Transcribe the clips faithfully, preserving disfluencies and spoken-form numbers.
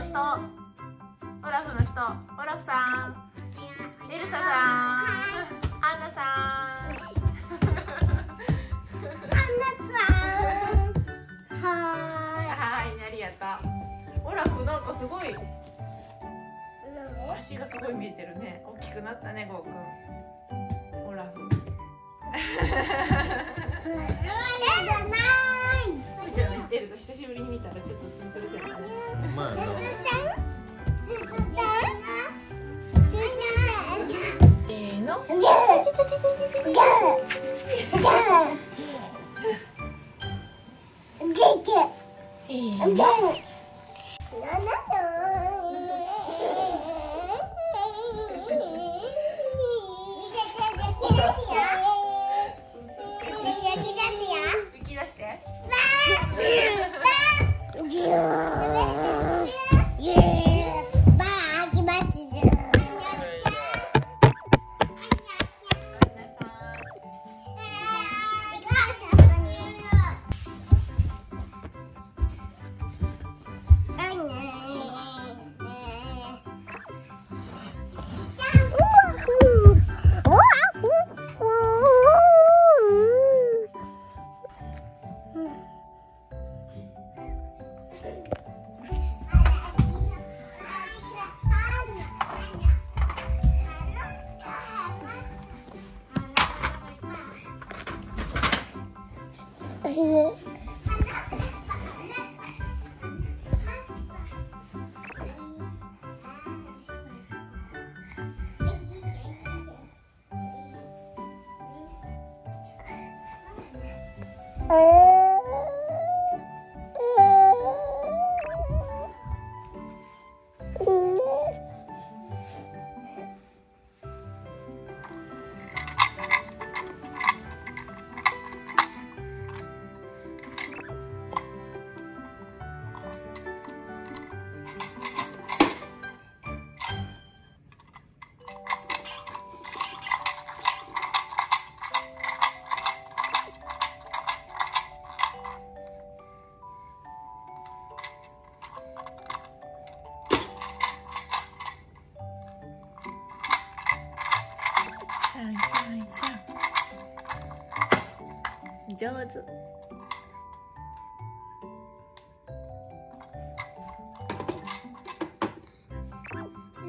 人、オラフの人、オラフさん、エルサさん、アンナさん、はい、ありがとう。オラフなんかすごい足がすごい見えてるね。大きくなったね、ゴーくん。オラフ。じゃあエルサ久しぶりに見たらちょっとツンツルてるね。せーの。吹き出して。上手。うん、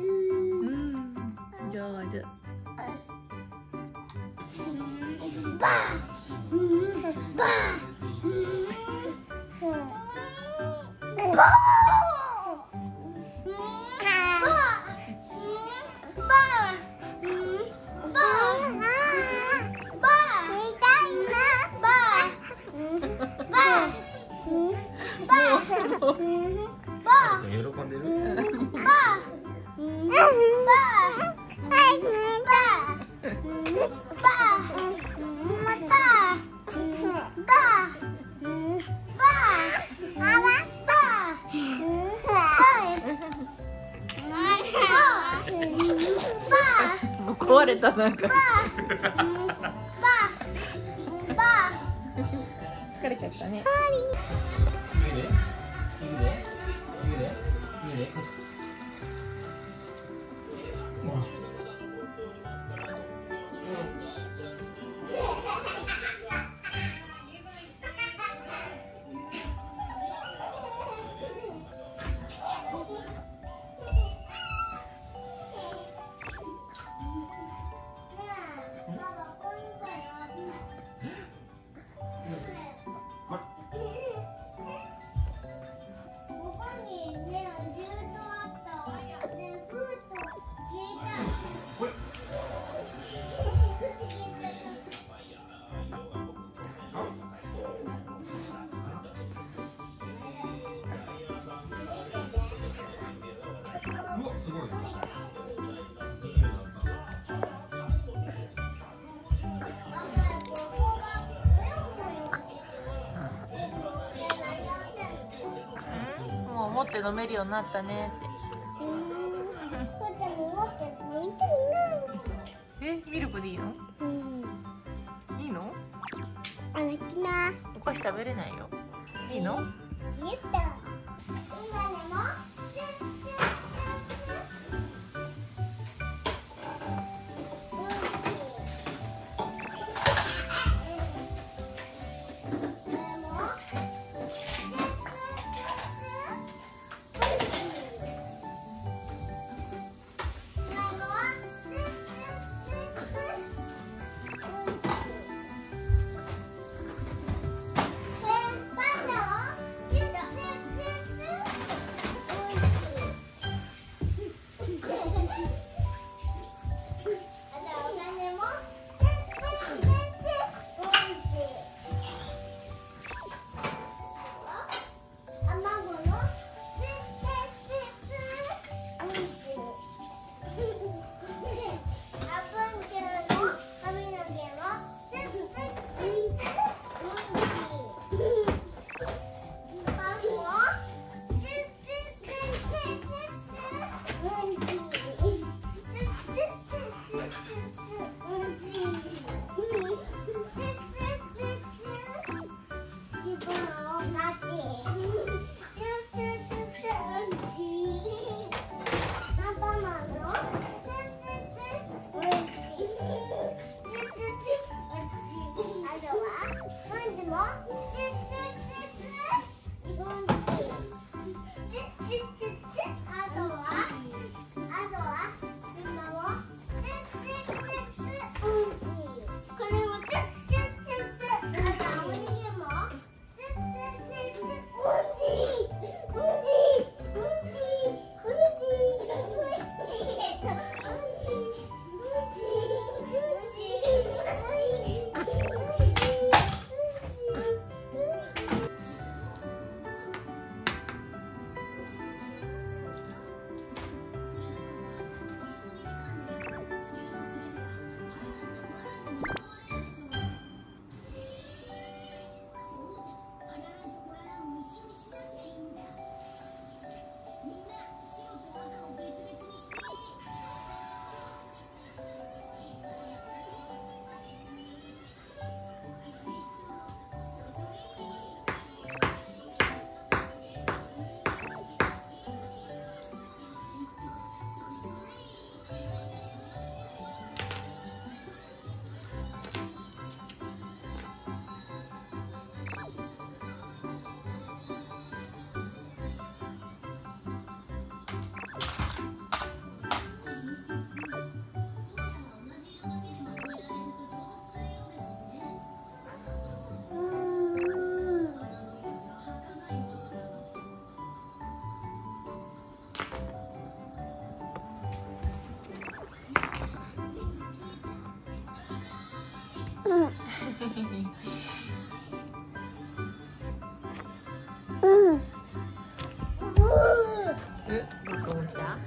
上手。バー、バー、バー。喜んでる。壊れたなんか。疲れちゃったね。もう持って飲めるようになったねって。え、ミルクでいいの？いいの？お菓子食べれないよ。いいの？ うん。え、ゴーくん来た？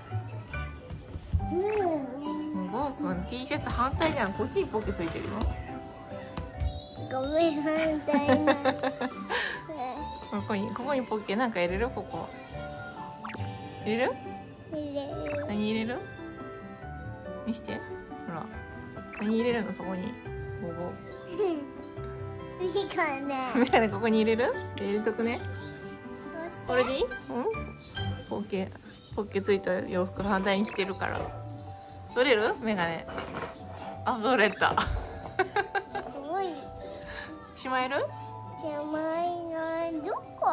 うん。ゴーくん T シャツ反対じゃん。こっちにポッケついてるよ。 ごめん、反対な。 ここにここにポッケなんか入れる？ここ。入れる？ 入れる。 何入れる？見して。ほら。何入れるのそこに。ここ。 メガネ。 メガネここに入れる？入れとくね。これでいい？うん？ポッケポッケついた洋服反対に着てるから。取れる？メガネ。あ、取れた。 すごい。 しまえる？ しまいない。どこ？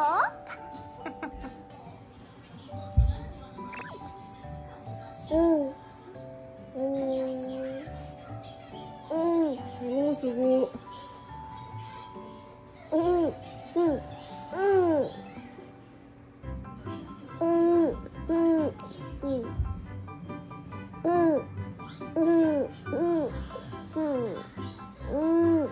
うん。うん。うん。 おお、すごい。 うん。うん。うん。うん。うん。うん。うん。うん。うん。うん。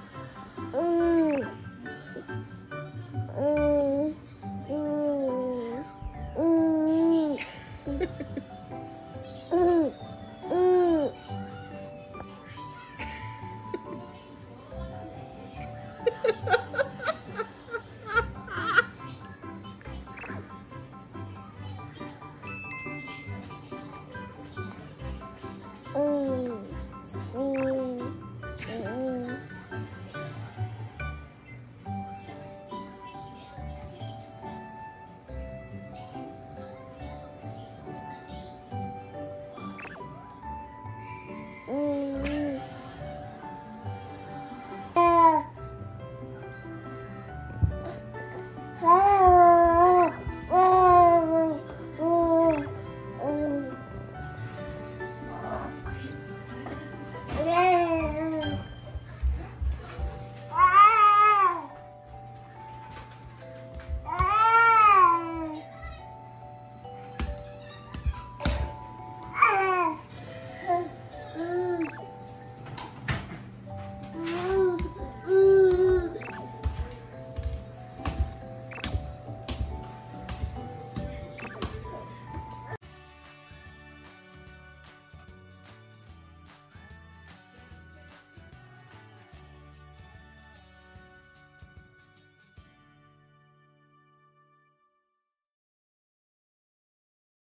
あ